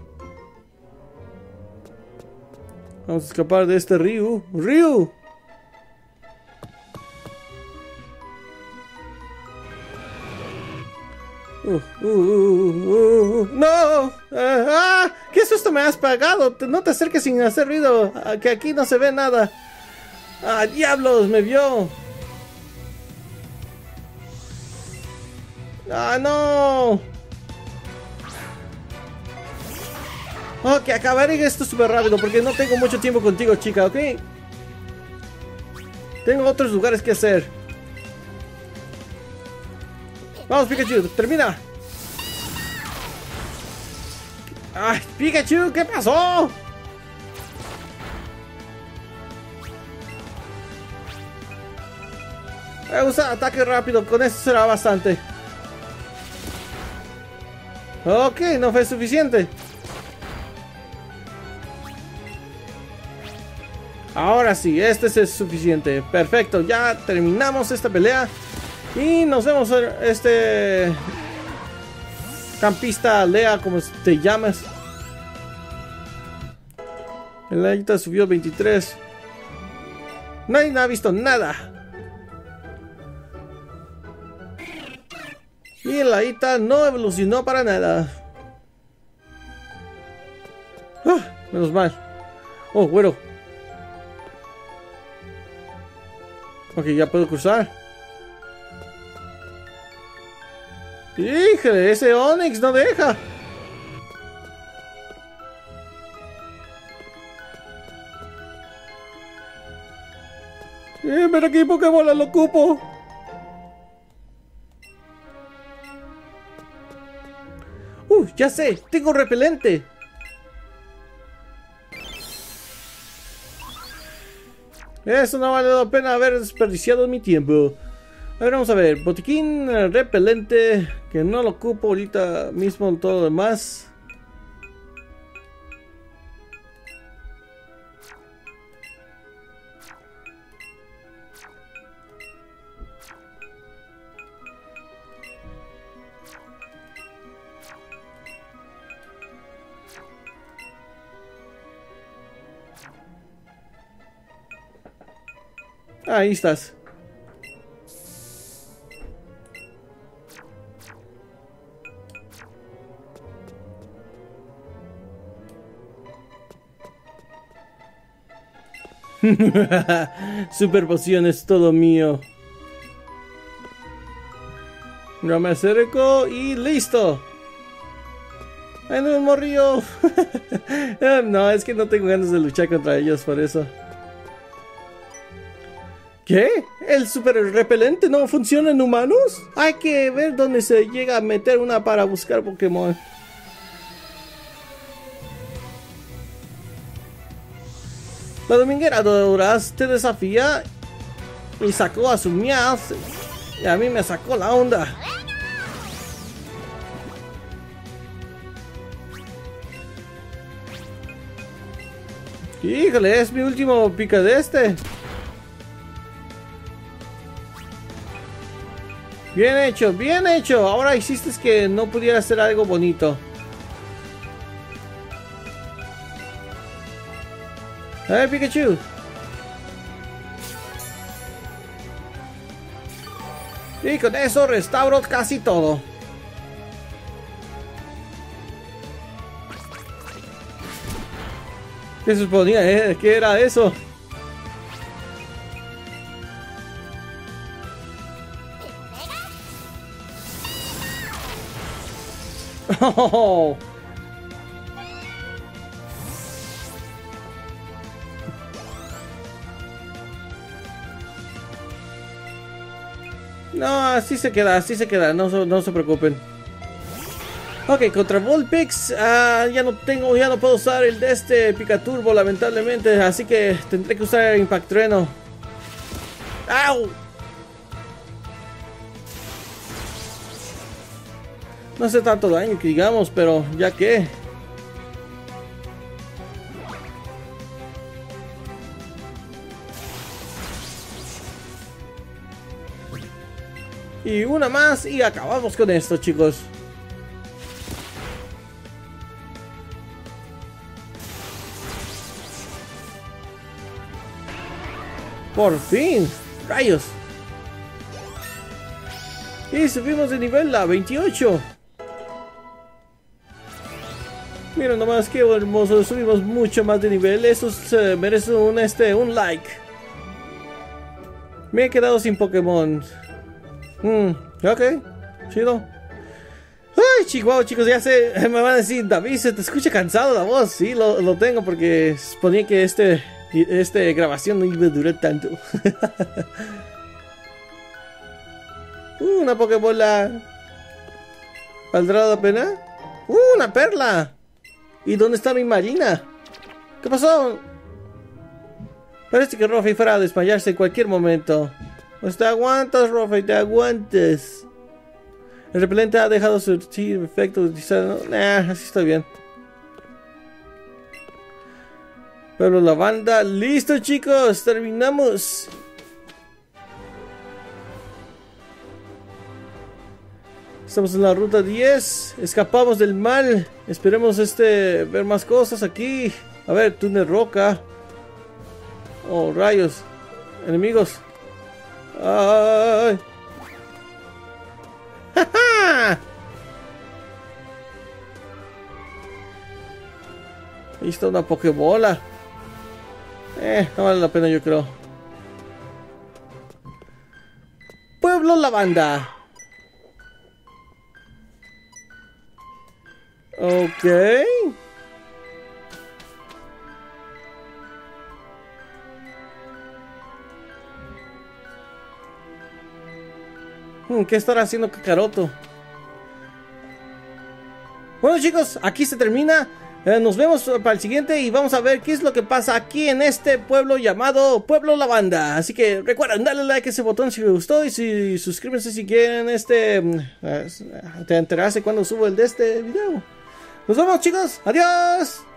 Vamos a escapar de este Ryu. ¡Ryu! Uh, uh, uh, uh, uh, ¡No! Uh, ¡Ah! ¡Qué susto me has pagado! No te acerques sin hacer ruido, que aquí no se ve nada. ¡Ah, diablos! ¡Me vio! ¡Ah, no! Ok, acabaré esto súper rápido porque no tengo mucho tiempo contigo, chica, ¿ok? Tengo otros lugares que hacer. Vamos, Pikachu, termina. ¡Ay, Pikachu! ¿Qué pasó? Voy a usar ataque rápido, con eso será bastante. Ok, no fue suficiente. Ahora sí, este es suficiente. Perfecto, ya terminamos esta pelea. Y nos vemos, este campista Lea, como te llamas. El Aita subió veintitrés. Nadie ha visto nada. Y el Aita no evolucionó para nada. Ah, menos mal. Oh, bueno. Ok, ya puedo cruzar. Híjole, ese Onix no deja. Eh, pero qué Pokébola lo ocupo. Uh, ya sé, tengo repelente. Eso no vale la pena haber desperdiciado mi tiempo. A ver, vamos a ver. Botiquín repelente, que no lo ocupo ahorita mismo en todo lo demás. Ahí estás. Super poción es todo mío. No me acerco y listo. ¡Ay, no, morrío! No, es que no tengo ganas de luchar contra ellos por eso. ¿Qué? ¿El super repelente no funciona en humanos? Hay que ver dónde se llega a meter una para buscar Pokémon. La dominguera Doras te desafía y sacó a su Meowth y a mí me sacó la onda. Híjole, es mi último pica de este. Bien hecho, bien hecho. Ahora hiciste que no pudiera hacer algo bonito. A ver, Pikachu. Y con eso restauro casi todo. ¿Qué se suponía? Eh? ¿Qué era eso? Oh. No, así se queda, así se queda, no, no se preocupen. Ok, contra Vulpix, uh, ya no tengo, ya no puedo usar el de este Picaturbo, lamentablemente, así que tendré que usar el Impact Trueno. ¡Au! No hace tanto daño que digamos, pero ya que. Y una más y acabamos con esto, chicos. Por fin, rayos. Y subimos de nivel a veintiocho. Miren nomás qué hermoso, subimos mucho más de nivel. Eso se merece un, este, un like. Me he quedado sin Pokémon. Hmm, ok, chido. Ay, chihuahua, chicos, ya sé, me van a decir, David, se te escucha cansado la voz. Sí, lo, lo tengo porque suponía que este, este grabación no iba a durar tanto. uh, una Pokébola. ¿Valdrá la pena? Uh, una perla. ¿Y dónde está mi Marina? ¿Qué pasó? Parece que Ruffy fuera a desmayarse en cualquier momento. Pues te aguantas, Ruffy, te aguantes. El repelente ha dejado surtir efecto utilizado. Nah, así estoy bien. Pero la banda, listo, chicos, terminamos. Estamos en la ruta diez. Escapamos del mal. Esperemos este ver más cosas aquí. A ver, túnel roca. Oh, rayos. Enemigos. ¡Ay! ¡Ja, ja! Ahí está una pokebola. Eh, no vale la pena, yo creo. Pueblo Lavanda. Ok. ¿Qué estará haciendo Kakaroto? Bueno, chicos, aquí se termina. Eh, nos vemos para el siguiente y vamos a ver qué es lo que pasa aquí en este pueblo llamado Pueblo Lavanda. Así que recuerden darle like a ese botón si les gustó y si suscríbanse si quieren este eh, te enterarse cuando subo el de este video. Nos vemos, chicos. Adiós.